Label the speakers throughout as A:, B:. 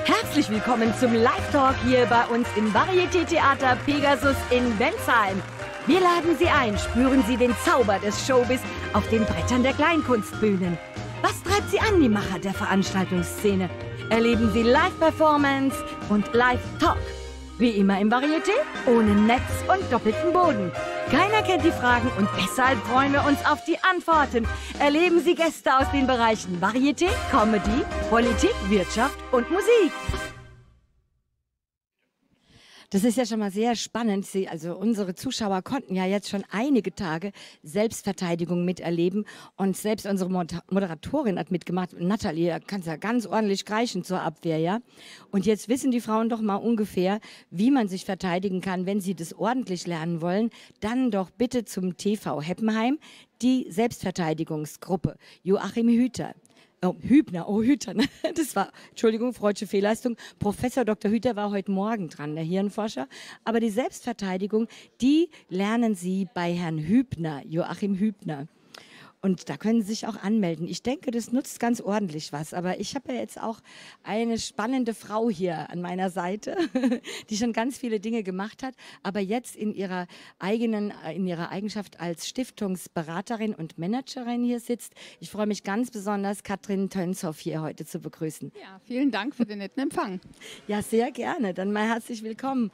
A: Herzlich willkommen zum Live-Talk hier bei uns im Varieté-Theater Pegasus in Bensheim. Wir laden Sie ein, spüren Sie den Zauber des Showbiz auf den Brettern der Kleinkunstbühnen. Was treibt Sie an, die Macher der Veranstaltungsszene? Erleben Sie Live-Performance und Live-Talk. Wie immer im Varieté, ohne Netz und doppelten Boden. Keiner kennt die Fragen und deshalb freuen wir uns auf die Antworten. Erleben Sie Gäste aus den Bereichen Varieté, Comedy, Politik, Wirtschaft und Musik. Das ist ja schon mal sehr spannend. Also unsere Zuschauer konnten ja jetzt schon einige Tage Selbstverteidigung miterleben. Und selbst unsere Moderatorin hat mitgemacht. Nathalie, da kannst ja ganz ordentlich kreischen zur Abwehr, ja? Und jetzt wissen die Frauen doch mal ungefähr, wie man sich verteidigen kann. Wenn sie das ordentlich lernen wollen, dann doch bitte zum TV Heppenheim, die Selbstverteidigungsgruppe. Joachim Hüter. Oh, Hübner, oh Hüter, ne? Das war, Entschuldigung, freudsche Fehlleistung. Professor Dr. Hüter war heute Morgen dran, der Hirnforscher. Aber die Selbstverteidigung, die lernen Sie bei Herrn Hübner, Joachim Hübner. Und da können Sie sich auch anmelden. Ich denke, das nutzt ganz ordentlich was. Aber ich habe ja jetzt auch eine spannende Frau hier an meiner Seite, die schon ganz viele Dinge gemacht hat, aber jetzt in ihrer Eigenschaft als Stiftungsberaterin und Managerin hier sitzt. Ich freue mich ganz besonders, Katrin Tönshoff hier heute zu begrüßen.
B: Ja, vielen Dank für den netten Empfang.
A: Ja, sehr gerne. Dann mal herzlich willkommen.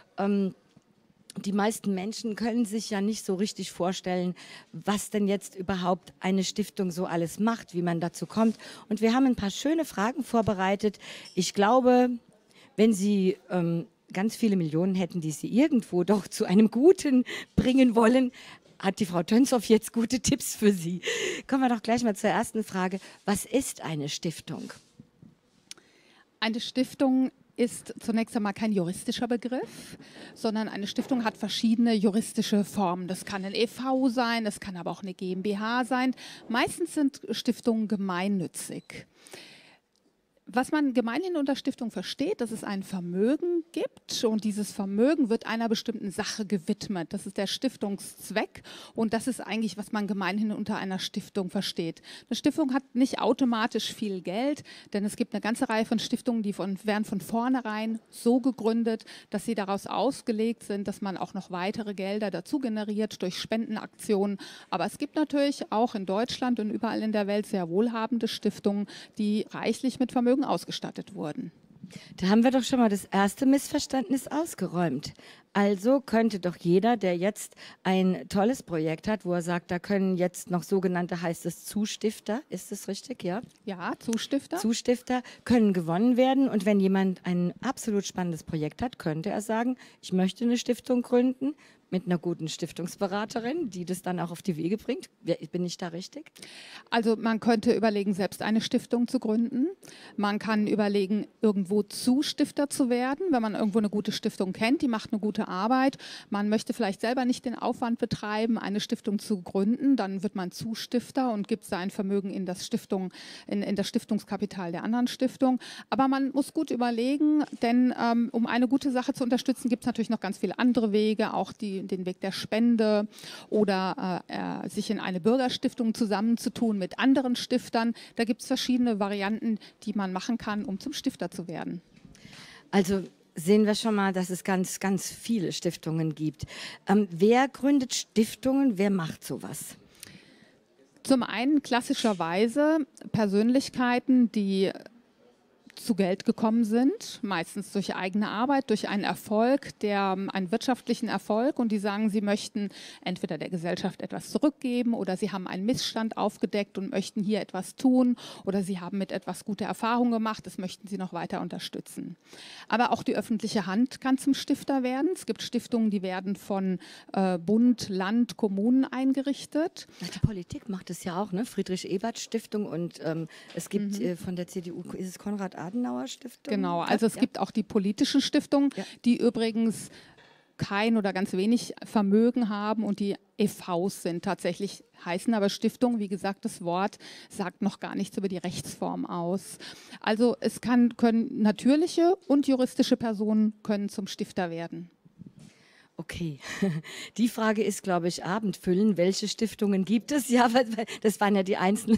A: Die meisten Menschen können sich ja nicht so richtig vorstellen, was denn jetzt überhaupt eine Stiftung so alles macht, wie man dazu kommt. Und wir haben ein paar schöne Fragen vorbereitet. Ich glaube, wenn Sie ganz viele Millionen hätten, die Sie irgendwo doch zu einem Guten bringen wollen, hat die Frau Tönshoff jetzt gute Tipps für Sie. Kommen wir doch gleich mal zur ersten Frage. Was ist eine Stiftung?
B: Eine Stiftung ist zunächst einmal kein juristischer Begriff, sondern eine Stiftung hat verschiedene juristische Formen. Das kann ein e.V. sein, das kann aber auch eine GmbH sein. Meistens sind Stiftungen gemeinnützig. Was man gemeinhin unter Stiftung versteht, dass es ein Vermögen gibt und dieses Vermögen wird einer bestimmten Sache gewidmet. Das ist der Stiftungszweck und das ist eigentlich, was man gemeinhin unter einer Stiftung versteht. Eine Stiftung hat nicht automatisch viel Geld, denn es gibt eine ganze Reihe von Stiftungen, die werden von vornherein so gegründet, dass sie daraus ausgelegt sind, dass man auch noch weitere Gelder dazu generiert durch Spendenaktionen. Aber es gibt natürlich auch in Deutschland und überall in der Welt sehr wohlhabende Stiftungen, die reichlich mit Vermögen ausgestattet wurden.
A: Da haben wir doch schon mal das erste Missverständnis ausgeräumt. Also könnte doch jeder, der jetzt ein tolles Projekt hat, wo er sagt, da können jetzt noch sogenannte, heißt es Zustifter, ist das richtig, ja?
B: Ja, Zustifter.
A: Zustifter können gewonnen werden und wenn jemand ein absolut spannendes Projekt hat, könnte er sagen, ich möchte eine Stiftung gründen mit einer guten Stiftungsberaterin, die das dann auch auf die Wege bringt. Bin ich da richtig?
B: Also man könnte überlegen, selbst eine Stiftung zu gründen. Man kann überlegen, irgendwo Zustifter zu werden, wenn man irgendwo eine gute Stiftung kennt, die macht eine gute Arbeit. Man möchte vielleicht selber nicht den Aufwand betreiben, eine Stiftung zu gründen. Dann wird man Zustifter und gibt sein Vermögen in das Stiftungskapital der anderen Stiftung. Aber man muss gut überlegen, denn um eine gute Sache zu unterstützen, gibt es natürlich noch ganz viele andere Wege, auch den Weg der Spende oder sich in eine Bürgerstiftung zusammenzutun mit anderen Stiftern. Da gibt es verschiedene Varianten, die man machen kann, um zum Stifter zu werden.
A: Also sehen wir schon mal, dass es ganz, ganz viele Stiftungen gibt. Wer gründet Stiftungen? Wer macht sowas?
B: Zum einen klassischerweise Persönlichkeiten, die zu Geld gekommen sind, meistens durch eigene Arbeit, durch einen Erfolg, einen wirtschaftlichen Erfolg und die sagen, sie möchten entweder der Gesellschaft etwas zurückgeben oder sie haben einen Missstand aufgedeckt und möchten hier etwas tun oder sie haben mit etwas gute Erfahrungen gemacht, das möchten sie noch weiter unterstützen. Aber auch die öffentliche Hand kann zum Stifter werden. Es gibt Stiftungen, die werden von Bund, Land, Kommunen eingerichtet.
A: Die Politik macht es ja auch, ne? Friedrich-Ebert-Stiftung und es gibt von der CDU, ist es Konrad-Adenauer-Stiftung?
B: Genau, also es gibt auch die politischen Stiftungen, die übrigens kein oder ganz wenig Vermögen haben und die EVs sind. Tatsächlich heißen aber Stiftungen, wie gesagt, das Wort sagt noch gar nichts über die Rechtsform aus. Also es können natürliche und juristische Personen können zum Stifter werden.
A: Okay, die Frage ist, glaube ich, abendfüllend. Welche Stiftungen gibt es? Ja, das waren ja die einzelnen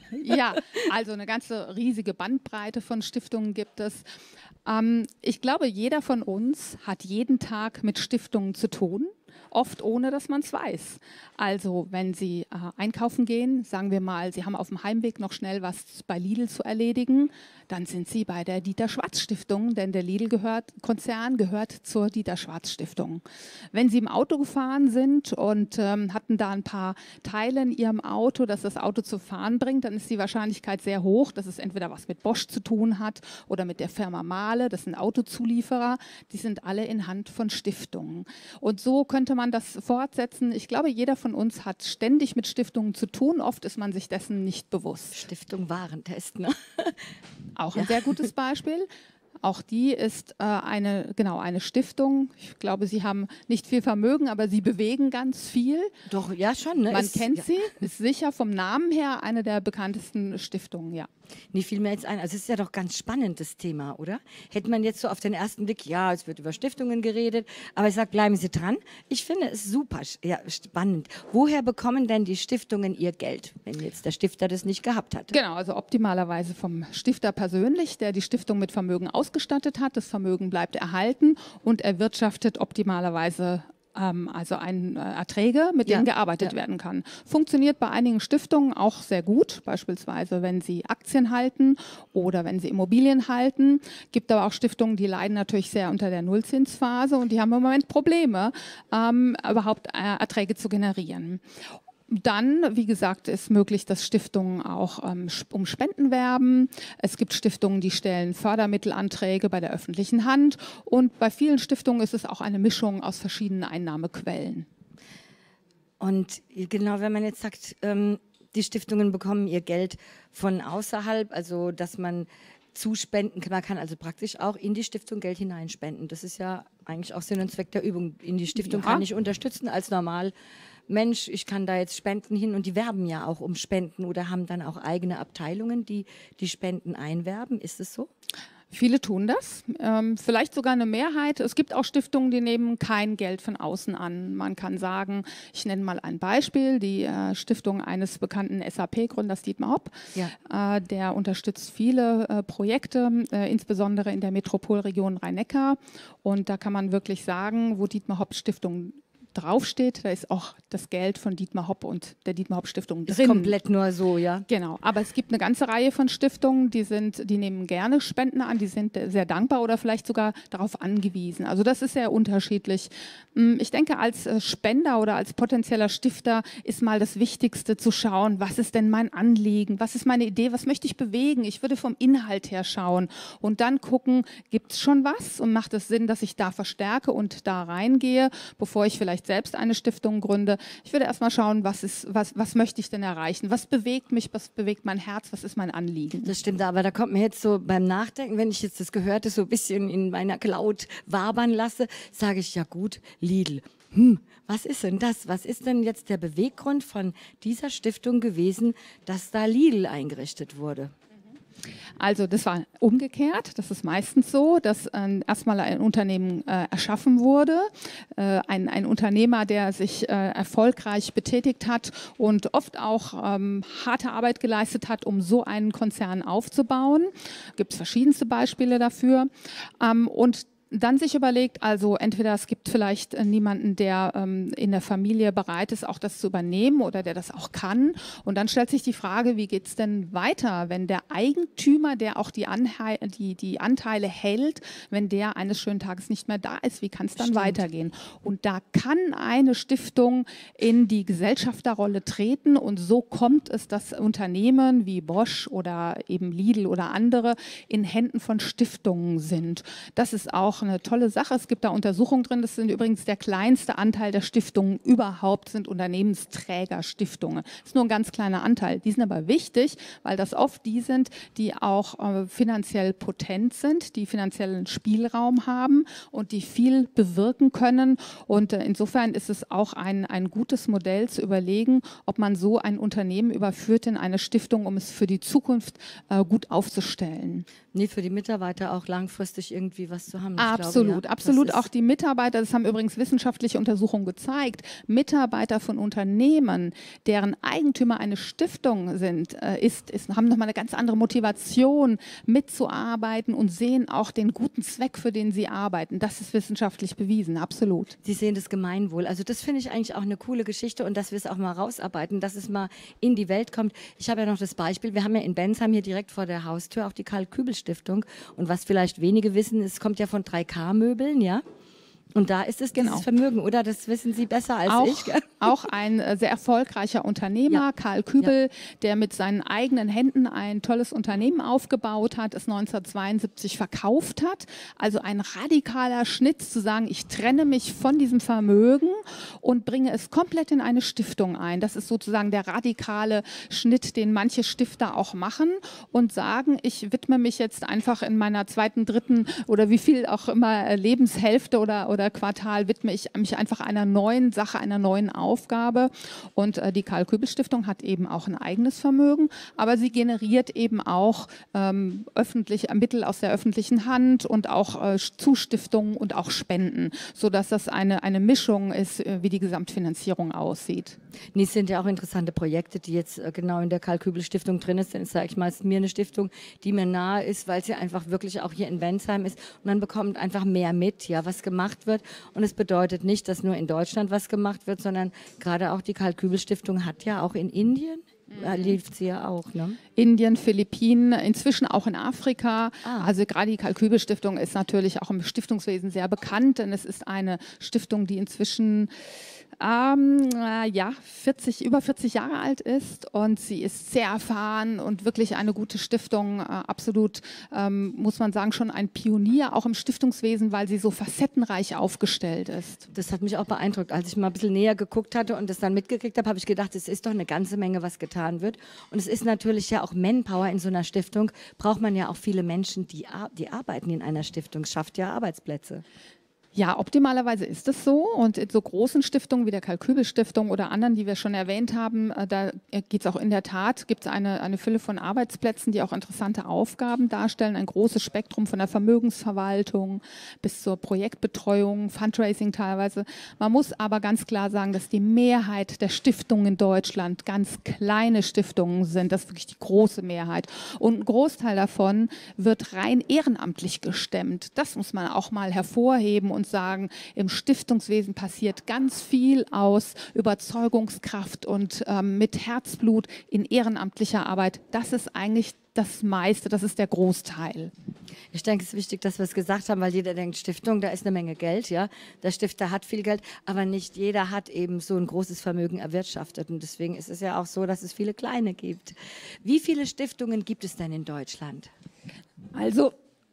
B: Ja, also eine ganze riesige Bandbreite von Stiftungen gibt es. Ich glaube, jeder von uns hat jeden Tag mit Stiftungen zu tun, oft ohne, dass man es weiß. Also wenn Sie einkaufen gehen, sagen wir mal, Sie haben auf dem Heimweg noch schnell was bei Lidl zu erledigen, dann sind Sie bei der Dieter-Schwarz-Stiftung, denn der Lidl-Konzern gehört zur Dieter-Schwarz-Stiftung. Wenn Sie im Auto gefahren sind und hatten da ein paar Teile in Ihrem Auto, das das Auto zu fahren bringt, dann ist die Wahrscheinlichkeit sehr hoch, dass es entweder was mit Bosch zu tun hat oder mit der Firma Mahle, das sind Autozulieferer, die sind alle in Hand von Stiftungen. Und so könnte man das fortsetzen. Ich glaube, jeder von uns hat ständig mit Stiftungen zu tun, oft ist man sich dessen nicht bewusst.
A: Stiftung Warentest, ne?
B: Auch ein sehr gutes Beispiel. Auch die ist eine Stiftung. Ich glaube, sie haben nicht viel Vermögen, aber sie bewegen ganz viel.
A: Doch, ja schon. Ne?
B: Man kennt sie, ist sicher vom Namen her eine der bekanntesten Stiftungen, ja.
A: Nee, fiel mir jetzt ein. Also es ist ja doch ganz spannend, das Thema, oder? Hätte man jetzt so auf den ersten Blick, ja, es wird über Stiftungen geredet, aber ich sage, bleiben Sie dran. Ich finde es super spannend. Woher bekommen denn die Stiftungen ihr Geld, wenn jetzt der Stifter das nicht gehabt hat?
B: Genau, also optimalerweise vom Stifter persönlich, der die Stiftung mit Vermögen ausgestattet hat. Das Vermögen bleibt erhalten und erwirtschaftet optimalerweise Erträge, mit denen gearbeitet werden kann. Funktioniert bei einigen Stiftungen auch sehr gut, beispielsweise wenn sie Aktien halten oder wenn sie Immobilien halten. Gibt aber auch Stiftungen, die leiden natürlich sehr unter der Nullzinsphase und die haben im Moment Probleme, überhaupt Erträge zu generieren. Dann, wie gesagt, ist möglich, dass Stiftungen auch um Spenden werben. Es gibt Stiftungen, die stellen Fördermittelanträge bei der öffentlichen Hand. Und bei vielen Stiftungen ist es auch eine Mischung aus verschiedenen Einnahmequellen.
A: Und genau, wenn man jetzt sagt, die Stiftungen bekommen ihr Geld von außerhalb, also dass man zuspenden kann, man kann also praktisch auch in die Stiftung Geld hineinspenden. Das ist ja eigentlich auch Sinn und Zweck der Übung. In die Stiftung kann ich unterstützen als normal Mensch, ich kann da jetzt Spenden hin und die werben ja auch um Spenden oder haben dann auch eigene Abteilungen, die die Spenden einwerben. Ist es so?
B: Viele tun das, vielleicht sogar eine Mehrheit. Es gibt auch Stiftungen, die nehmen kein Geld von außen an. Man kann sagen, ich nenne mal ein Beispiel, die Stiftung eines bekannten SAP-Gründers, Dietmar Hopp. Ja. Der unterstützt viele Projekte, insbesondere in der Metropolregion Rhein-Neckar. Und da kann man wirklich sagen, wo Dietmar Hopp Stiftung draufsteht, da ist auch das Geld von Dietmar Hopp und der Dietmar Hopp Stiftung drin.
A: Ist komplett nur so, ja?
B: Genau, aber es gibt eine ganze Reihe von Stiftungen, die nehmen gerne Spenden an, die sind sehr dankbar oder vielleicht sogar darauf angewiesen. Also das ist sehr unterschiedlich. Ich denke, als Spender oder als potenzieller Stifter ist mal das Wichtigste zu schauen, was ist denn mein Anliegen, was ist meine Idee, was möchte ich bewegen? Ich würde vom Inhalt her schauen und dann gucken, gibt es schon was und macht es Sinn, dass ich da verstärke und da reingehe, bevor ich vielleicht selbst eine Stiftung gründe. Ich würde erstmal schauen, was möchte ich denn erreichen? Was bewegt mich, was bewegt mein Herz, was ist mein Anliegen?
A: Das stimmt, aber da kommt mir jetzt so beim Nachdenken, wenn ich jetzt das Gehörte so ein bisschen in meiner Cloud wabern lasse, sage ich, ja gut, Lidl. Was ist denn das? Was ist denn jetzt der Beweggrund von dieser Stiftung gewesen, dass da Lidl eingerichtet wurde?
B: Also das war umgekehrt, das ist meistens so, dass erstmal ein Unternehmen erschaffen wurde, ein Unternehmer, der sich erfolgreich betätigt hat und oft auch harte Arbeit geleistet hat, um so einen Konzern aufzubauen. Gibt es verschiedenste Beispiele dafür. Und dann sich überlegt, also entweder es gibt vielleicht niemanden, der in der Familie bereit ist, auch das zu übernehmen oder der das auch kann. Und dann stellt sich die Frage, wie geht es denn weiter, wenn der Eigentümer, der auch die Anteile hält, wenn der eines schönen Tages nicht mehr da ist, wie kann es dann weitergehen? Und da kann eine Stiftung in die Gesellschafterrolle treten und so kommt es, dass Unternehmen wie Bosch oder eben Lidl oder andere in Händen von Stiftungen sind. Das ist auch eine tolle Sache. Es gibt da Untersuchungen drin. Das sind übrigens der kleinste Anteil der Stiftungen überhaupt, sind Unternehmensträgerstiftungen. Das ist nur ein ganz kleiner Anteil. Die sind aber wichtig, weil das oft die sind, die auch finanziell potent sind, die finanziellen Spielraum haben und die viel bewirken können. Und insofern ist es auch ein gutes Modell zu überlegen, ob man so ein Unternehmen überführt in eine Stiftung, um es für die Zukunft gut aufzustellen.
A: Nee, für die Mitarbeiter auch langfristig irgendwie was zu haben.
B: Absolut,
A: glaube, ja,
B: absolut. Auch die Mitarbeiter, das haben übrigens wissenschaftliche Untersuchungen gezeigt, Mitarbeiter von Unternehmen, deren Eigentümer eine Stiftung sind, haben nochmal eine ganz andere Motivation mitzuarbeiten und sehen auch den guten Zweck, für den sie arbeiten. Das ist wissenschaftlich bewiesen, absolut.
A: Sie sehen das Gemeinwohl. Also das finde ich eigentlich auch eine coole Geschichte und dass wir es auch mal rausarbeiten, dass es mal in die Welt kommt. Ich habe ja noch das Beispiel, wir haben ja in Bensheim hier direkt vor der Haustür auch die Karl-Kübel-Stiftung und was vielleicht wenige wissen, es kommt ja von 3K-Möbeln, ja? Und da ist es dieses Vermögen, oder? Das wissen Sie besser als ich.
B: Auch ein sehr erfolgreicher Unternehmer, Karl Kübel, der mit seinen eigenen Händen ein tolles Unternehmen aufgebaut hat, es 1972 verkauft hat. Also ein radikaler Schnitt zu sagen, ich trenne mich von diesem Vermögen und bringe es komplett in eine Stiftung ein. Das ist sozusagen der radikale Schnitt, den manche Stifter auch machen und sagen, ich widme mich jetzt einfach in meiner zweiten, dritten oder wie viel auch immer Lebenshälfte oder Quartal widme ich mich einfach einer neuen Sache, einer neuen Aufgabe. Und die Karl-Kübel-Stiftung hat eben auch ein eigenes Vermögen, aber sie generiert eben auch Mittel aus der öffentlichen Hand und auch Zustiftungen und auch Spenden, sodass das eine Mischung ist, wie die Gesamtfinanzierung aussieht.
A: Nee, es sind ja auch interessante Projekte, die jetzt genau in der Karl-Kübel-Stiftung drin ist. Dann sage ich mal, es ist mir eine Stiftung, die mir nahe ist, weil sie einfach wirklich auch hier in Bensheim ist. Und man bekommt einfach mehr mit, ja, was gemacht wird. Und es bedeutet nicht, dass nur in Deutschland was gemacht wird, sondern gerade auch die Karl-Kübel-Stiftung hat ja auch in Indien, lief sie ja auch, ne?
B: Indien, Philippinen, inzwischen auch in Afrika. Also gerade die Karl-Kübel-Stiftung ist natürlich auch im Stiftungswesen sehr bekannt, denn es ist eine Stiftung, die inzwischen über 40 Jahre alt ist und sie ist sehr erfahren und wirklich eine gute Stiftung, absolut, muss man sagen, schon ein Pionier auch im Stiftungswesen, weil sie so facettenreich aufgestellt ist.
A: Das hat mich auch beeindruckt. Als ich mal ein bisschen näher geguckt hatte und das dann mitgekriegt habe, habe ich gedacht, es ist doch eine ganze Menge, was getan wird. Und es ist natürlich ja auch Manpower in so einer Stiftung, braucht man ja auch viele Menschen, die arbeiten in einer Stiftung, es schafft ja Arbeitsplätze.
B: Ja, optimalerweise ist es so. Und in so großen Stiftungen wie der Karl-Kübel-Stiftung oder anderen, die wir schon erwähnt haben, da geht es auch in der Tat, gibt es eine Fülle von Arbeitsplätzen, die auch interessante Aufgaben darstellen. Ein großes Spektrum von der Vermögensverwaltung bis zur Projektbetreuung, Fundraising teilweise. Man muss aber ganz klar sagen, dass die Mehrheit der Stiftungen in Deutschland ganz kleine Stiftungen sind. Das ist wirklich die große Mehrheit. Und ein Großteil davon wird rein ehrenamtlich gestemmt. Das muss man auch mal hervorheben und sagen, im Stiftungswesen passiert ganz viel aus Überzeugungskraft und mit Herzblut in ehrenamtlicher Arbeit. Das ist eigentlich das meiste, das ist der Großteil.
A: Ich denke, es ist wichtig, dass wir es gesagt haben, weil jeder denkt, Stiftung, da ist eine Menge Geld, ja. Der Stifter hat viel Geld, aber nicht jeder hat eben so ein großes Vermögen erwirtschaftet. Und deswegen ist es ja auch so, dass es viele kleine gibt. Wie viele Stiftungen gibt es denn in Deutschland?
B: Also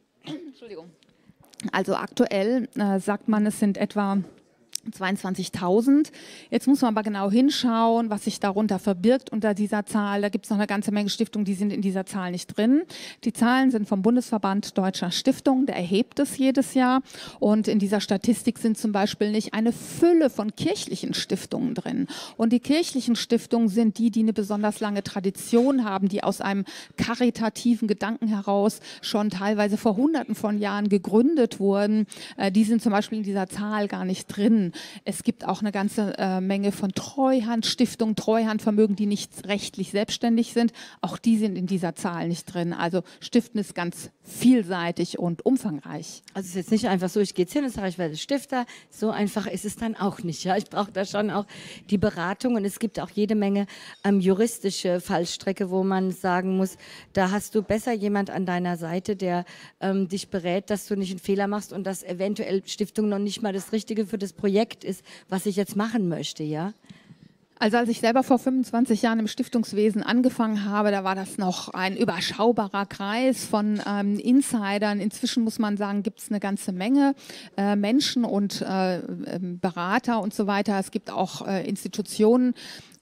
B: aktuell sagt man, es sind etwa 22.000. Jetzt muss man aber genau hinschauen, was sich darunter verbirgt unter dieser Zahl. Da gibt es noch eine ganze Menge Stiftungen, die sind in dieser Zahl nicht drin. Die Zahlen sind vom Bundesverband Deutscher Stiftungen, der erhebt es jedes Jahr. Und in dieser Statistik sind zum Beispiel nicht eine Fülle von kirchlichen Stiftungen drin. Und die kirchlichen Stiftungen sind die eine besonders lange Tradition haben, die aus einem karitativen Gedanken heraus schon teilweise vor Hunderten von Jahren gegründet wurden. Die sind zum Beispiel in dieser Zahl gar nicht drin. Es gibt auch eine ganze Menge von Treuhandstiftungen, Treuhandvermögen, die nicht rechtlich selbstständig sind. Auch die sind in dieser Zahl nicht drin. Also Stiften ist ganz vielseitig und umfangreich.
A: Also es ist jetzt nicht einfach so, ich gehe jetzt hin und sage, ich werde Stifter. So einfach ist es dann auch nicht. Ja? Ich brauche da schon auch die Beratung und es gibt auch jede Menge juristische Fallstricke, wo man sagen muss, da hast du besser jemand an deiner Seite, der dich berät, dass du nicht einen Fehler machst und dass eventuell Stiftung noch nicht mal das Richtige für das Projekt ist, was ich jetzt machen möchte, ja?
B: Also als ich selber vor 25 Jahren im Stiftungswesen angefangen habe, da war das noch ein überschaubarer Kreis von Insidern. Inzwischen muss man sagen, gibt es eine ganze Menge Menschen und Berater und so weiter. Es gibt auch Institutionen,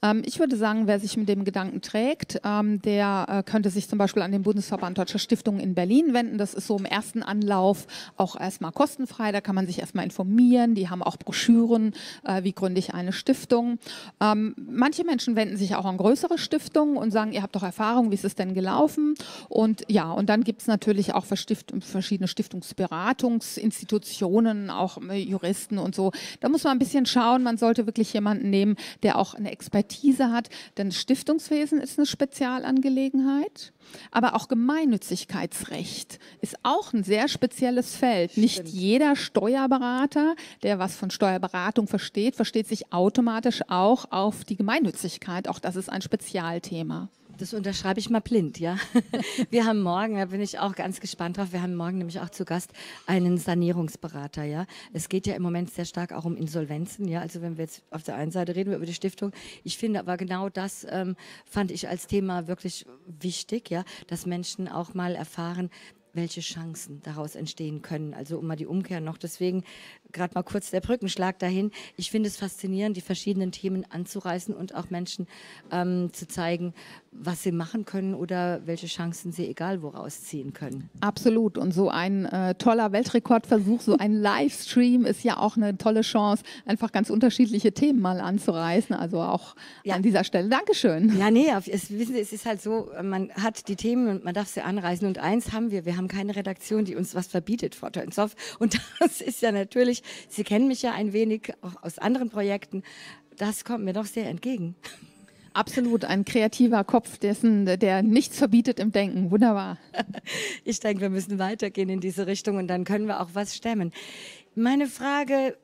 B: Ich würde sagen, wer sich mit dem Gedanken trägt, der könnte sich zum Beispiel an den Bundesverband Deutscher Stiftungen in Berlin wenden. Das ist so im ersten Anlauf auch erstmal kostenfrei. Da kann man sich erstmal informieren. Die haben auch Broschüren, wie gründe ich eine Stiftung. Manche Menschen wenden sich auch an größere Stiftungen und sagen, ihr habt doch Erfahrung, wie ist es denn gelaufen? Und ja, und dann gibt es natürlich auch verschiedene Stiftungsberatungsinstitutionen, auch Juristen und so. Da muss man ein bisschen schauen. Man sollte wirklich jemanden nehmen, der auch eine Expertise hat. Denn das Stiftungswesen ist eine Spezialangelegenheit. Aber auch Gemeinnützigkeitsrecht ist auch ein sehr spezielles Feld. Nicht jeder Steuerberater, der was von Steuerberatung versteht, versteht sich automatisch auch auf die Gemeinnützigkeit. Auch das ist ein Spezialthema.
A: Das unterschreibe ich mal blind, ja. Wir haben morgen, da bin ich auch ganz gespannt drauf, wir haben morgen nämlich auch zu Gast einen Sanierungsberater, ja. Es geht ja im Moment sehr stark auch um Insolvenzen, ja. Also wenn wir jetzt auf der einen Seite reden wir über die Stiftung, ich finde aber genau das fand ich als Thema wirklich wichtig, ja, dass Menschen auch mal erfahren, welche Chancen daraus entstehen können. Also um mal die Umkehr noch. Deswegen gerade mal kurz der Brückenschlag dahin. Ich finde es faszinierend, die verschiedenen Themen anzureißen und auch Menschen zu zeigen, was sie machen können oder welche Chancen sie egal woraus ziehen können.
B: Absolut. Und so ein toller Weltrekordversuch, so ein Livestream ist ja auch eine tolle Chance, einfach ganz unterschiedliche Themen mal anzureißen. Also auch an dieser Stelle. Dankeschön.
A: Ja, nee, wissen Sie, es ist halt so, man hat die Themen und man darf sie anreißen. Und eins haben wir haben keine Redaktion, die uns was verbietet, Frau Tönshoff. Und das ist ja natürlich, Sie kennen mich ja ein wenig auch aus anderen Projekten, das kommt mir doch sehr entgegen.
B: Absolut, ein kreativer Kopf, der nichts verbietet im Denken. Wunderbar.
A: Ich denke, wir müssen weitergehen in diese Richtung und dann können wir auch was stemmen. Meine Frage,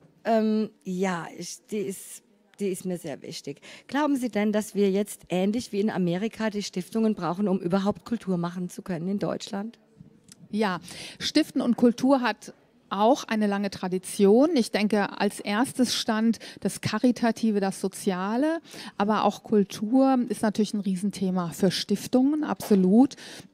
A: die ist mir sehr wichtig. Glauben Sie denn, dass wir jetzt ähnlich wie in Amerika die Stiftungen brauchen, um überhaupt Kultur machen zu können in Deutschland?
B: Ja, Stiften und Kultur hat auch eine lange Tradition. Ich denke, als erstes stand das Karitative, das Soziale, aber auch Kultur ist natürlich ein Riesenthema für Stiftungen, absolut.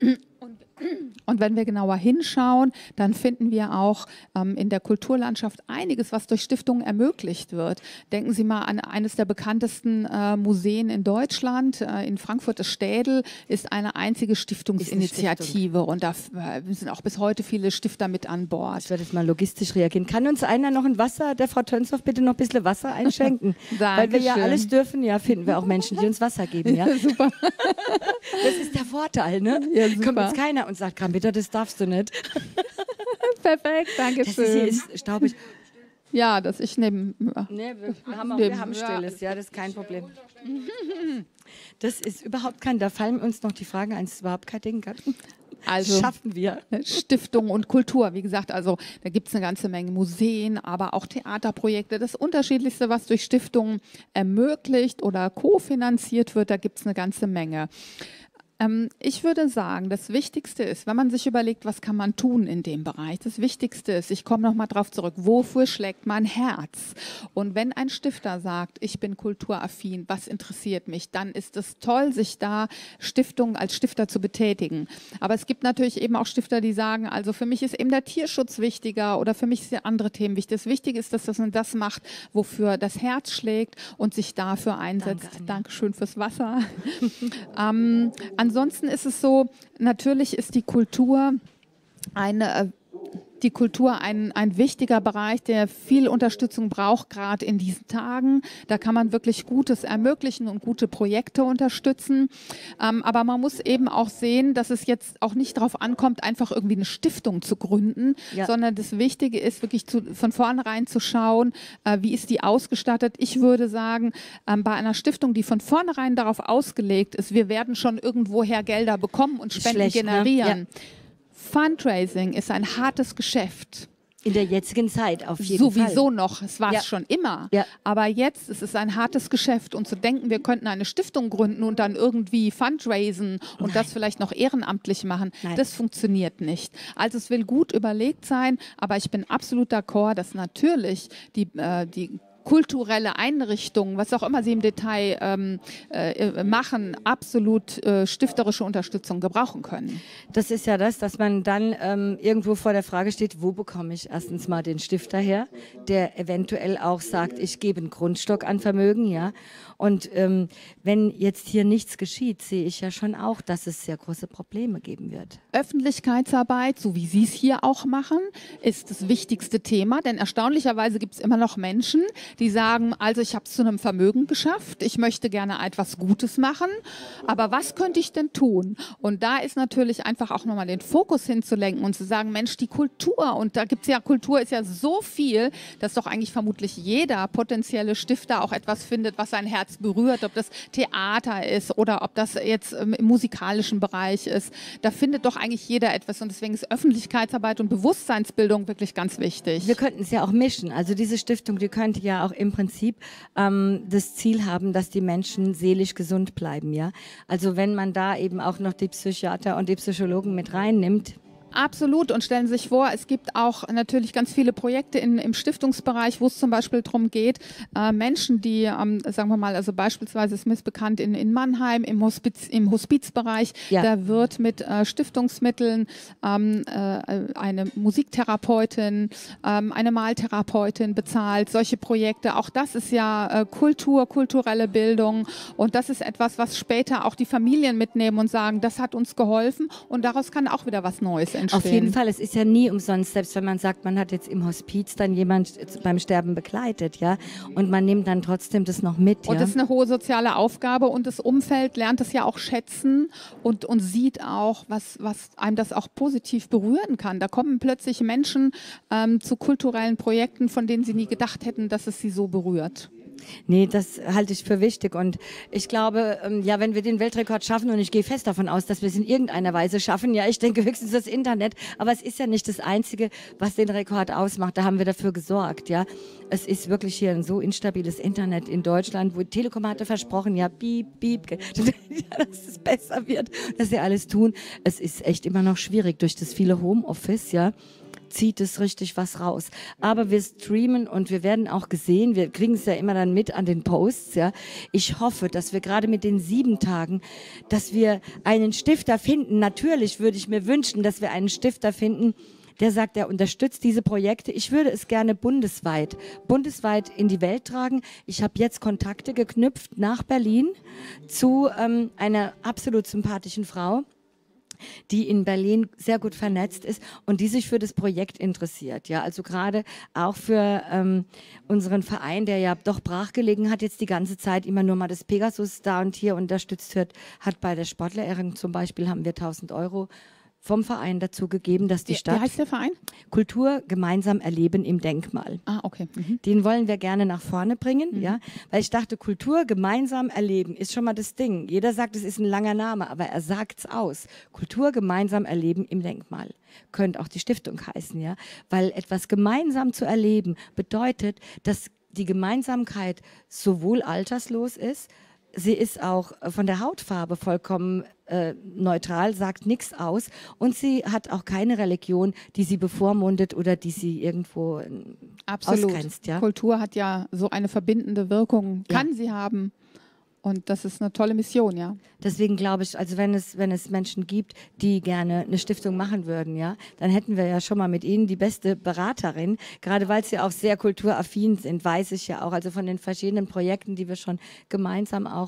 B: Und wenn wir genauer hinschauen, dann finden wir auch in der Kulturlandschaft einiges, was durch Stiftungen ermöglicht wird. Denken Sie mal an eines der bekanntesten Museen in Deutschland. In Frankfurt, das Städel, ist eine einzige Stiftungsinitiative. Und da sind auch bis heute viele Stifter mit an Bord.
A: Ich werde jetzt mal logistisch reagieren. Kann uns einer noch ein Wasser, der Frau Tönshoff, bitte noch ein bisschen Wasser einschenken? Weil wir ja alles dürfen, ja, finden wir auch Menschen, die uns Wasser geben. Ja?
B: Super.
A: Das ist der Vorteil, ne?
B: Ja, super.
A: Kommt jetzt keiner und sagt, bitte, das darfst du nicht.
B: Perfekt, danke schön.
A: Das hier ist staubig.
B: Ja, dass ich neben...
A: Nee, wir haben Stilles, ja, das ist kein Problem. Das ist überhaupt kein, da fallen uns noch die Fragen ein, es ist überhaupt kein Ding.
B: Also
A: schaffen wir.
B: Stiftung und Kultur, wie gesagt, also da gibt es eine ganze Menge Museen, aber auch Theaterprojekte. Das Unterschiedlichste, was durch Stiftungen ermöglicht oder kofinanziert wird, da gibt es eine ganze Menge. Ich würde sagen, das Wichtigste ist, wenn man sich überlegt, was kann man tun in dem Bereich, das Wichtigste ist, ich komme nochmal drauf zurück, wofür schlägt mein Herz? Und wenn ein Stifter sagt, ich bin kulturaffin, was interessiert mich, dann ist es toll, sich da Stiftungen als Stifter zu betätigen. Aber es gibt natürlich eben auch Stifter, die sagen, also für mich ist eben der Tierschutz wichtiger oder für mich sind andere Themen wichtig. Das Wichtige ist, dass man das macht, wofür das Herz schlägt und sich dafür einsetzt. Dankeschön fürs Wasser. Ansonsten ist es so, natürlich ist die Kultur ein wichtiger Bereich, der viel Unterstützung braucht, gerade in diesen Tagen. Da kann man wirklich Gutes ermöglichen und gute Projekte unterstützen. Aber man muss eben auch sehen, dass es jetzt auch nicht darauf ankommt, einfach irgendwie eine Stiftung zu gründen, sondern das Wichtige ist wirklich von vornherein zu schauen, wie ist die ausgestattet. Ich würde sagen, bei einer Stiftung, die von vornherein darauf ausgelegt ist, wir werden schon irgendwoher Gelder bekommen und Spenden generieren. Ne? Ja. Fundraising ist ein hartes Geschäft.
A: In der jetzigen Zeit auf jeden Fall.
B: Sowieso noch, es war es schon immer. Ja. Aber jetzt ist es ein hartes Geschäft. Und zu denken, wir könnten eine Stiftung gründen und dann irgendwie fundraisen und das vielleicht noch ehrenamtlich machen, das funktioniert nicht. Also es will gut überlegt sein, aber ich bin absolut d'accord, dass natürlich die kulturelle Einrichtungen, was auch immer sie im Detail machen, absolut stifterische Unterstützung gebrauchen können.
A: Das ist ja das, dass man dann irgendwo vor der Frage steht, wo bekomme ich erstens mal den Stifter her, der eventuell auch sagt, ich gebe einen Grundstock an Vermögen, ja. Und wenn jetzt hier nichts geschieht, sehe ich ja schon auch, dass es sehr große Probleme geben wird.
B: Öffentlichkeitsarbeit, so wie Sie es hier auch machen, ist das wichtigste Thema, denn erstaunlicherweise gibt es immer noch Menschen, die sagen, also ich habe es zu einem Vermögen geschafft, ich möchte gerne etwas Gutes machen, aber was könnte ich denn tun? Und da ist natürlich einfach auch nochmal den Fokus hinzulenken und zu sagen, Mensch, die Kultur, und da gibt es ja, Kultur ist ja so viel, dass doch eigentlich vermutlich jeder potenzielle Stifter auch etwas findet, was sein Herz berührt, ob das Theater ist oder ob das jetzt im musikalischen Bereich ist. Da findet doch eigentlich jeder etwas und deswegen ist Öffentlichkeitsarbeit und Bewusstseinsbildung wirklich ganz wichtig.
A: Wir könnten es ja auch mischen. Also diese Stiftung, die könnte ja auch im Prinzip das Ziel haben, dass die Menschen seelisch gesund bleiben. Ja? Also wenn man da eben auch noch die Psychiater und die Psychologen mit reinnimmt.
B: Absolut, und stellen Sie sich vor, es gibt auch natürlich ganz viele Projekte im Stiftungsbereich, wo es zum Beispiel darum geht, Menschen, die, sagen wir mal, also beispielsweise ist mir bekannt in Mannheim im Hospizbereich,
A: Ja.
B: da wird mit Stiftungsmitteln eine Musiktherapeutin, eine Maltherapeutin bezahlt, solche Projekte. Auch das ist ja Kultur, kulturelle Bildung, und das ist etwas, was später auch die Familien mitnehmen und sagen, das hat uns geholfen, und daraus kann auch wieder was Neues entstehen.
A: Auf jeden Fall, es ist ja nie umsonst, selbst wenn man sagt, man hat jetzt im Hospiz dann jemand beim Sterben begleitet, ja, und man nimmt dann trotzdem das noch mit.
B: Und
A: ja?
B: das ist eine hohe soziale Aufgabe, und das Umfeld lernt es ja auch schätzen und sieht auch, was einem das auch positiv berühren kann. Da kommen plötzlich Menschen zu kulturellen Projekten, von denen sie nie gedacht hätten, dass es sie so berührt.
A: Nee, das halte ich für wichtig, und ich glaube, ja, wenn wir den Weltrekord schaffen, und ich gehe fest davon aus, dass wir es in irgendeiner Weise schaffen, ja, ich denke höchstens das Internet, aber es ist ja nicht das Einzige, was den Rekord ausmacht, da haben wir dafür gesorgt, ja. Es ist wirklich hier ein so instabiles Internet in Deutschland, wo Telekom hatte versprochen, ja, piep, piep, dass es besser wird, dass sie alles tun. Es ist echt immer noch schwierig durch das viele Homeoffice, ja. Zieht es richtig was raus. Aber wir streamen und wir werden auch gesehen, wir kriegen es ja immer dann mit an den Posts, ja. Ich hoffe, dass wir gerade mit den 7 Tagen, dass wir einen Stifter finden. Natürlich würde ich mir wünschen, dass wir einen Stifter finden, der sagt, er unterstützt diese Projekte. Ich würde es gerne bundesweit in die Welt tragen. Ich habe jetzt Kontakte geknüpft nach Berlin zu einer absolut sympathischen Frau, die in Berlin sehr gut vernetzt ist und die sich für das Projekt interessiert. Ja, also gerade auch für unseren Verein, der ja doch brachgelegen hat, jetzt die ganze Zeit immer nur mal das Pegasus da und hier unterstützt wird, hat bei der Sportlererin zum Beispiel, haben wir 1.000 Euro vom Verein dazu gegeben, dass die Stadt...
B: Wie heißt der Verein?
A: Kultur gemeinsam erleben im Denkmal.
B: Ah, okay. Mhm.
A: Den wollen wir gerne nach vorne bringen, ja, weil ich dachte, Kultur gemeinsam erleben ist schon mal das Ding. Jeder sagt, es ist ein langer Name, aber er sagt's aus. Kultur gemeinsam erleben im Denkmal. Könnte auch die Stiftung heißen, ja, weil etwas gemeinsam zu erleben bedeutet, dass die Gemeinsamkeit sowohl alterslos ist, sie ist auch von der Hautfarbe vollkommen neutral, sagt nichts aus, und sie hat auch keine Religion, die sie bevormundet oder die sie irgendwo ausgrenzt. Ja?
B: Kultur hat ja so eine verbindende Wirkung, kann sie haben. Und das ist eine tolle Mission, ja.
A: Deswegen glaube ich, also wenn es Menschen gibt, die gerne eine Stiftung machen würden, ja, dann hätten wir ja schon mal mit ihnen die beste Beraterin, gerade weil sie auch sehr kulturaffin sind, weiß ich ja auch, also von den verschiedenen Projekten, die wir schon gemeinsam auch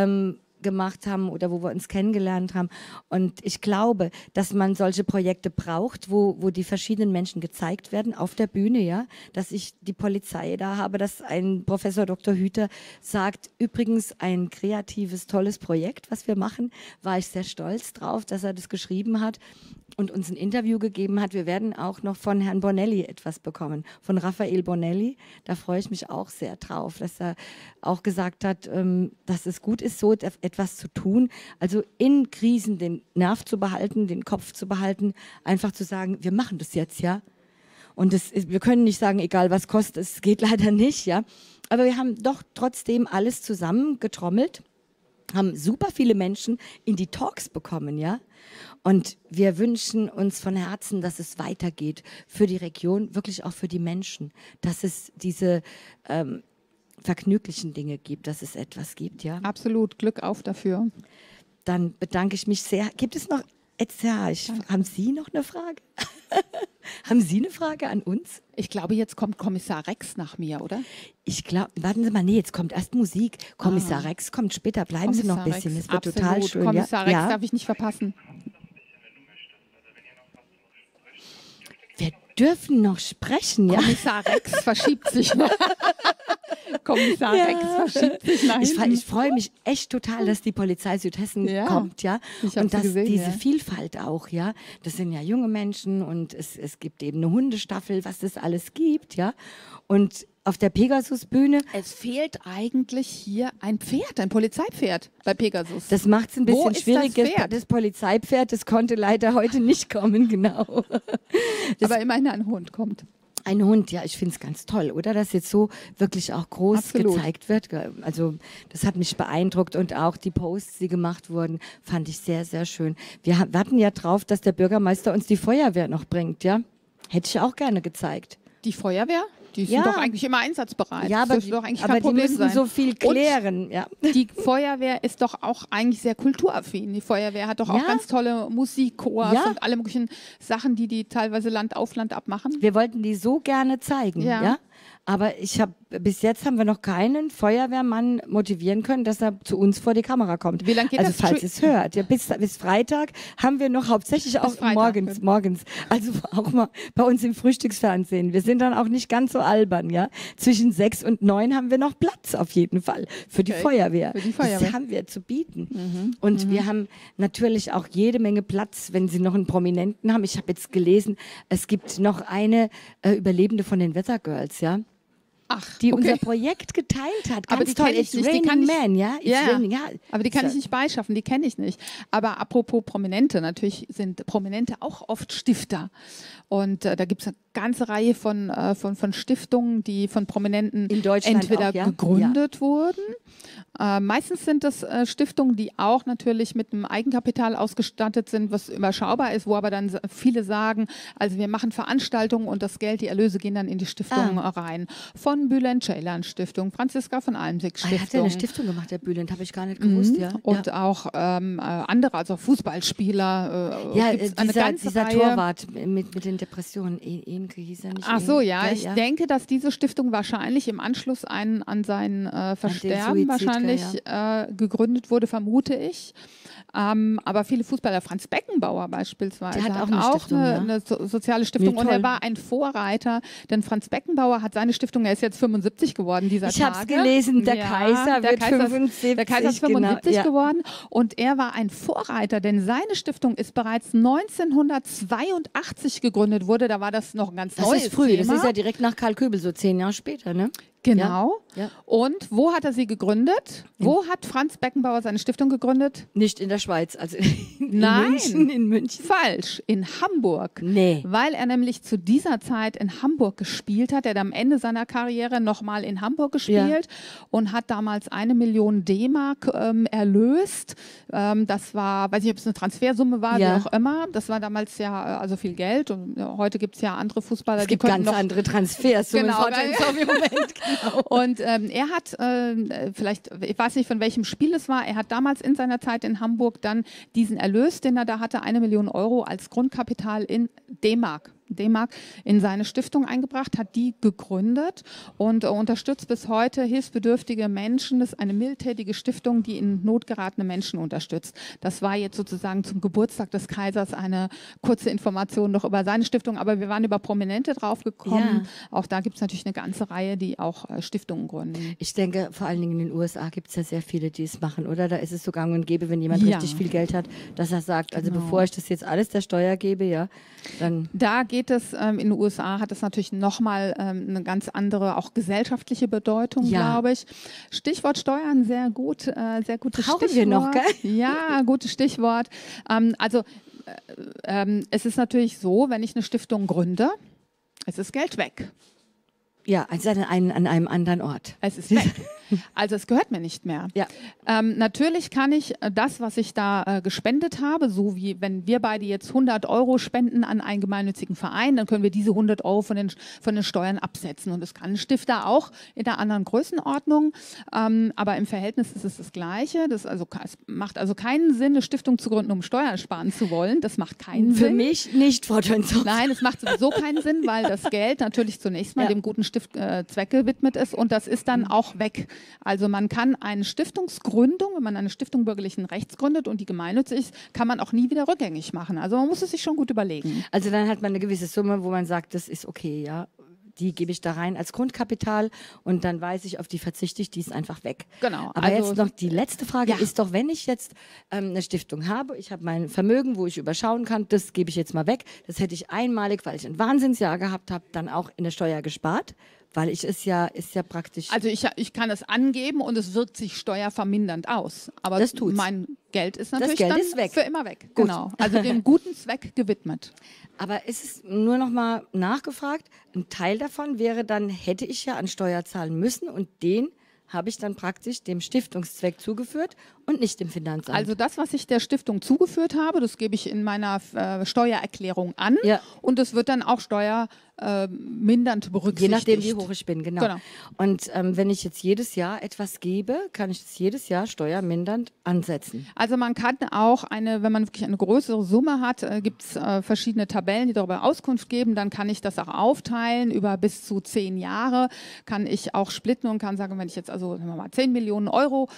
A: gemacht haben oder wo wir uns kennengelernt haben. Und ich glaube, dass man solche Projekte braucht, wo die verschiedenen Menschen gezeigt werden auf der Bühne, ja, dass ich die Polizei da habe, dass ein Professor Dr. Hüter sagt, übrigens ein kreatives, tolles Projekt, was wir machen, war ich sehr stolz drauf, dass er das geschrieben hat und uns ein Interview gegeben hat. Wir werden auch noch von Herrn Bonelli etwas bekommen, von Raphael Bonelli. Da freue ich mich auch sehr drauf, dass er auch gesagt hat, dass es gut ist, so etwas zu tun. Also in Krisen den Nerv zu behalten, den Kopf zu behalten, einfach zu sagen, wir machen das jetzt, ja. Und wir können nicht sagen, egal was kostet, es geht leider nicht, ja. Aber wir haben doch trotzdem alles zusammengetrommelt, haben super viele Menschen in die Talks bekommen, ja. Und wir wünschen uns von Herzen, dass es weitergeht für die Region, wirklich auch für die Menschen, dass es diese vergnüglichen Dinge gibt, dass es etwas gibt, ja.
B: Absolut, Glück auf dafür.
A: Dann bedanke ich mich sehr. Gibt es noch, haben Sie noch eine Frage? Haben Sie eine Frage an uns?
B: Ich glaube, jetzt kommt Kommissar Rex nach mir, oder?
A: Ich glaube, warten Sie mal, nee, jetzt kommt erst Musik. Kommissar Rex kommt später. Bleiben Sie noch ein bisschen. Es wird total schön.
B: Kommissar Rex darf ich nicht verpassen.
A: Wir dürfen noch sprechen, ja?
B: Kommissar Rex verschiebt sich. Kommissar Rex verschiebt sich nach hinten.
A: Ich freue mich echt total, dass die Polizei Südhessen kommt, ja. Und dass
B: gesehen,
A: diese Vielfalt auch, ja. Das sind ja junge Menschen und es gibt eben eine Hundestaffel, was das alles gibt, ja. Und auf der Pegasus-Bühne.
B: Es fehlt eigentlich hier ein Pferd, ein Polizeipferd bei Pegasus.
A: Das macht es ein bisschen schwierig.
B: Das
A: Polizeipferd, das konnte leider heute nicht kommen, genau.
B: Aber immerhin ein Hund kommt.
A: Ein Hund, ja, ich finde es ganz toll, oder? Dass jetzt so wirklich auch groß gezeigt wird. Also das hat mich beeindruckt und auch die Posts, die gemacht wurden, fand ich sehr, sehr schön. Wir warten ja drauf, dass der Bürgermeister uns die Feuerwehr noch bringt, ja? Hätte ich auch gerne gezeigt.
B: Die Feuerwehr? Die sind doch eigentlich immer einsatzbereit.
A: Ja, aber,
B: das doch eigentlich
A: aber
B: kein Problem
A: die müssen
B: sein.
A: so viel klären. Ja.
B: Die Feuerwehr ist doch auch eigentlich sehr kulturaffin. Die Feuerwehr hat doch auch ganz tolle Musikchors und alle möglichen Sachen, die teilweise Land auf Land abmachen.
A: Wir wollten die so gerne zeigen, ja. Aber bis jetzt haben wir noch keinen Feuerwehrmann motivieren können, dass er zu uns vor die Kamera kommt.
B: Wie lange geht
A: also
B: das?
A: Falls es hört. Ja, bis Freitag haben wir noch hauptsächlich auch morgens. Also auch mal bei uns im Frühstücksfernsehen. Wir sind dann auch nicht ganz so albern, ja. Zwischen 6 und 9 haben wir noch Platz auf jeden Fall für die Feuerwehr.
B: Für die Feuerwehr.
A: Das haben wir zu bieten. Und wir haben natürlich auch jede Menge Platz, wenn Sie noch einen Prominenten haben. Ich habe jetzt gelesen, es gibt noch eine Überlebende von den Weather Girls, ja. Die unser Projekt geteilt hat. Ganz toll. It's Raining Man, ja?
B: Aber die kann ich nicht beischaffen, die kenne ich nicht. Aber apropos Prominente, natürlich sind Prominente auch oft Stifter. Und da gibt es eine ganze Reihe von Stiftungen, die von Prominenten
A: in Deutschland
B: entweder
A: auch,
B: gegründet wurden. Meistens sind das Stiftungen, die auch natürlich mit einem Eigenkapital ausgestattet sind, was überschaubar ist, wo aber dann viele sagen, also wir machen Veranstaltungen und das Geld, die Erlöse gehen dann in die Stiftung rein. Von Bülent Ceylan Stiftung, Franziska von Almsick Stiftung.
A: Hat ja eine Stiftung gemacht, der Bülent, habe ich gar nicht gewusst.
B: Und auch andere, also Fußballspieler.
A: Dieser Torwart mit den Depressionen, Enke hieß er nicht.
B: Ach so, ich denke, dass diese Stiftung wahrscheinlich im Anschluss an sein Versterben wahrscheinlich gegründet wurde, vermute ich. Aber viele Fußballer, Franz Beckenbauer beispielsweise,
A: der hat
B: auch eine soziale Stiftung. Und er war ein Vorreiter, denn Franz Beckenbauer hat seine Stiftung, er ist jetzt 75 geworden dieser Tage.
A: Ich habe es gelesen, der Kaiser wird 75.
B: Der Kaiser ist 75 geworden und er war ein Vorreiter, denn seine Stiftung ist bereits 1982 gegründet wurde. Da war das noch ein ganz neues
A: Das ist früh,
B: Thema.
A: Das ist ja direkt nach Karl Köbel, so 10 Jahre später, ne?
B: Genau. Ja. Und wo hat er sie gegründet? Wo hat Franz Beckenbauer seine Stiftung gegründet?
A: Nicht in der Schweiz, also
B: Nein,
A: in München.
B: Falsch, in Hamburg.
A: Nee.
B: Weil er nämlich zu dieser Zeit in Hamburg gespielt hat. Er hat am Ende seiner Karriere nochmal in Hamburg gespielt und hat damals 1 Million D-Mark erlöst. Das war, weiß nicht, ob es eine Transfersumme war, wie auch immer. Das war damals also viel Geld. Und heute gibt es ja andere Fußballer,
A: es gibt ganz andere Transfersummen.
B: Genau, im Moment. Und er hat, vielleicht, ich weiß nicht, von welchem Spiel es war, er hat damals in seiner Zeit in Hamburg dann diesen Erlös, den er da hatte, 1 Million Euro als Grundkapital in D-Mark in seine Stiftung eingebracht, hat die gegründet und unterstützt bis heute hilfsbedürftige Menschen. Das ist eine mildtätige Stiftung, die in Not geratene Menschen unterstützt. Das war jetzt sozusagen zum Geburtstag des Kaisers eine kurze Information noch über seine Stiftung, aber wir waren über Prominente drauf gekommen. Auch da gibt es natürlich eine ganze Reihe, die auch Stiftungen gründen.
A: Ich denke, vor allen Dingen in den USA gibt es ja sehr viele, die es machen, oder? Da ist es so gang und gäbe, wenn jemand richtig viel Geld hat, dass er sagt, also bevor ich das jetzt alles der Steuer gebe, dann...
B: Da geht es, in den USA hat es natürlich nochmal eine ganz andere, auch gesellschaftliche Bedeutung, glaube ich. Stichwort Steuern, sehr gutes Stichwort.
A: Wir noch, gell?
B: Ja, gutes Stichwort. Es ist natürlich so, wenn ich eine Stiftung gründe, es ist Geld weg.
A: Ja, also an einem anderen Ort.
B: Es ist weg. Also es gehört mir nicht mehr.
A: Ja.
B: Natürlich kann ich das, was ich da gespendet habe, so wie wenn wir beide jetzt 100 Euro spenden an einen gemeinnützigen Verein, dann können wir diese 100 Euro von den Steuern absetzen. Und das kann ein Stifter auch in einer anderen Größenordnung. Aber im Verhältnis ist es das Gleiche. Es macht also keinen Sinn, eine Stiftung zu gründen, um Steuern sparen zu wollen. Das macht keinen Sinn.
A: Für mich nicht, Frau Tönshoff.
B: Nein, es macht sowieso keinen Sinn, weil das Geld natürlich zunächst mal dem guten Zweck gewidmet ist und das ist dann auch weg. Also man kann eine Stiftungsgründung, wenn man eine Stiftung bürgerlichen Rechts gründet und die gemeinnützig ist, kann man auch nie wieder rückgängig machen. Also man muss es sich schon gut überlegen.
A: Also dann hat man eine gewisse Summe, wo man sagt, das ist okay, ja. Die gebe ich da rein als Grundkapital und dann weiß ich, auf die verzichte ich, die ist einfach weg.
B: Genau.
A: Aber
B: also,
A: jetzt noch die letzte Frage ist doch, wenn ich jetzt eine Stiftung habe, ich habe mein Vermögen, wo ich überschauen kann, das gebe ich jetzt mal weg. Das hätte ich einmalig, weil ich ein Wahnsinnsjahr gehabt habe, dann auch in der Steuer gespart. Weil ist ja praktisch.
B: Also ich kann es angeben und es wirkt sich steuervermindernd aus. Aber
A: das tut's.
B: Mein Geld ist natürlich
A: Geld
B: dann
A: ist weg.
B: für immer weg.
A: Gut.
B: Genau. Also dem guten Zweck gewidmet.
A: Aber ist es nur noch mal nachgefragt, ein Teil davon wäre dann, hätte ich ja an Steuer zahlen müssen und den habe ich dann praktisch dem Stiftungszweck zugeführt und nicht dem Finanzamt.
B: Also das, was ich der Stiftung zugeführt habe, das gebe ich in meiner Steuererklärung an und es wird dann auch steuermindernd berücksichtigt.
A: Je nachdem, wie hoch ich bin, genau. Und wenn ich jetzt jedes Jahr etwas gebe, kann ich das jedes Jahr steuermindernd ansetzen.
B: Also man kann auch wenn man wirklich eine größere Summe hat, gibt es verschiedene Tabellen, die darüber Auskunft geben, dann kann ich das auch aufteilen über bis zu 10 Jahre, kann ich auch splitten und kann sagen, wenn ich jetzt also sagen wir mal 10 Millionen Euro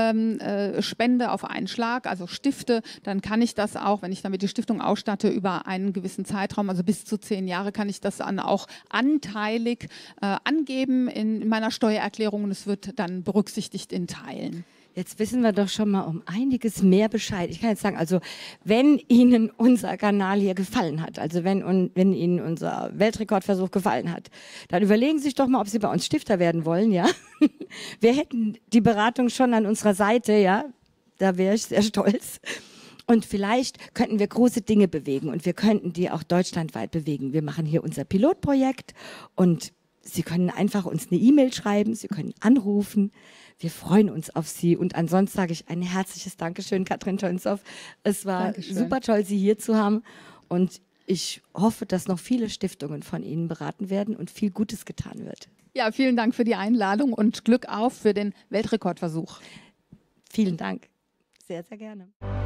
B: spende auf einen Schlag, also stifte, dann kann ich das auch, wenn ich damit die Stiftung ausstatte, über einen gewissen Zeitraum, also bis zu 10 Jahre, kann ich das dann auch anteilig angeben in meiner Steuererklärung und es wird dann berücksichtigt in Teilen.
A: Jetzt wissen wir doch schon mal um einiges mehr Bescheid. Ich kann jetzt sagen, also wenn Ihnen unser Kanal hier gefallen hat, also wenn Ihnen unser Weltrekordversuch gefallen hat, dann überlegen Sie sich doch mal, ob Sie bei uns Stifter werden wollen, ja? Wir hätten die Beratung schon an unserer Seite, ja? Da wäre ich sehr stolz. Und vielleicht könnten wir große Dinge bewegen und wir könnten die auch deutschlandweit bewegen. Wir machen hier unser Pilotprojekt und Sie können einfach uns eine E-Mail schreiben, Sie können anrufen. Wir freuen uns auf Sie. Und ansonsten sage ich ein herzliches Dankeschön, Katrin Tönshoff. Es war super toll, Sie hier zu haben. Und ich hoffe, dass noch viele Stiftungen von Ihnen beraten werden und viel Gutes getan wird.
B: Ja, vielen Dank für die Einladung und Glück auf für den Weltrekordversuch.
A: Vielen Dank. Sehr, sehr gerne.